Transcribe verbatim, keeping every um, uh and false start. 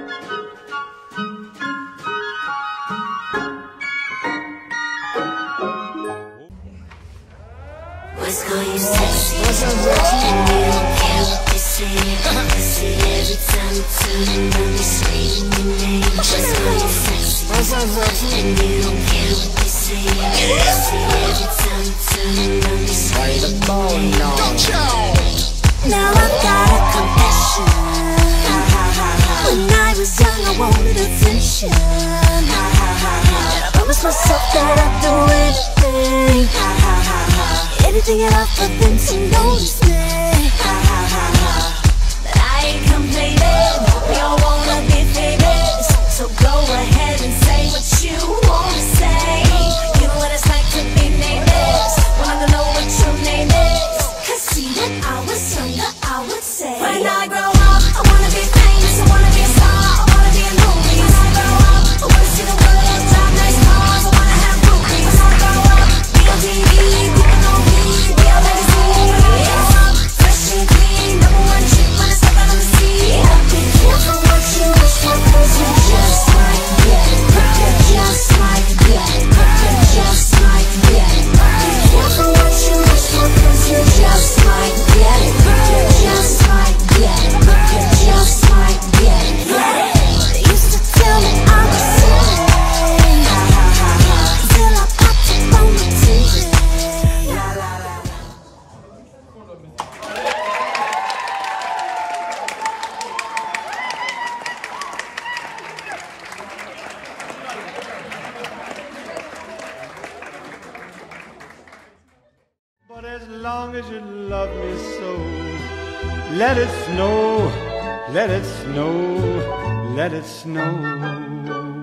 Boys call you sexy, and you don't care what they say. I see every time you turn around, they scream your name. Boys call you sexy, and you don't care what they say. I see every time you turn around, they scream your name. Now I've got a confession. When I was young, I wanted attention. I promised myself that I'd do anything, anything at all for them to notice me. But I ain't complaining, we all wanna be famous. So go ahead and say what you wanna say. You know what it's like to be nameless, wanna know what your name is. Cause see, when I was younger, I would say, when I grow up, I wanna be famous, I wanna be a star, I wanna be in movies. When I grow up, I wanna see the world, drive nice cars, I wanna have groupies. When I grow up, be on T V, people know me, be on magazine. When I grow up, fresh and clean, number one chick when I step out on the scene. Be careful what you wish for, cause you're just like that. You're just like that. You're just like that. Be careful what you wish for, cause you're just like that. You're just like that. You're just like that. They used to tell me I was silly, till I popped up on the T V. But as long as you love me so, let it snow, let it snow, let it snow.